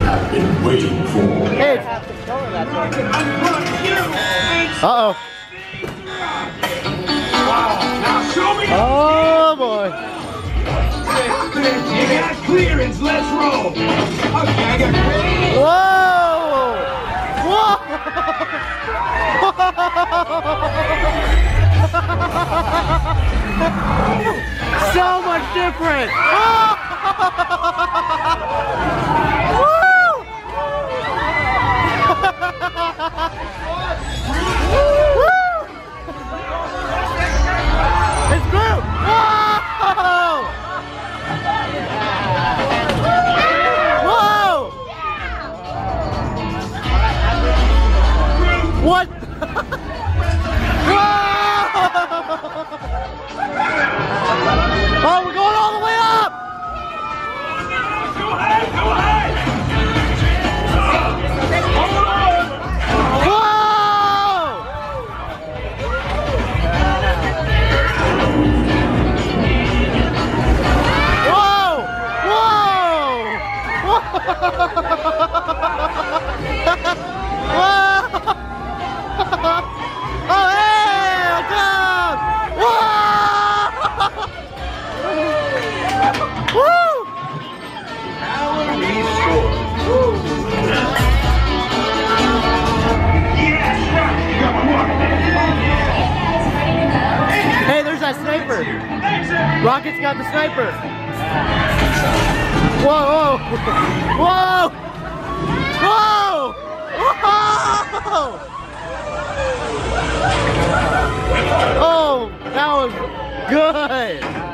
I've been waiting for. Hey. Uh-oh. Oh boy. You got clearance, let's roll. Okay, I got clearance. Whoa! Whoa! So much different. It's blue. Whoa! What? Oh, we're going all the way up! Go ahead, go ahead! Whoa! Whoa! Oh, hey! Come! Whoa! Woo! Hey, there's that sniper! Rocket's got the sniper! Whoa! Whoa! Whoa! Whoa! Oh, that was good!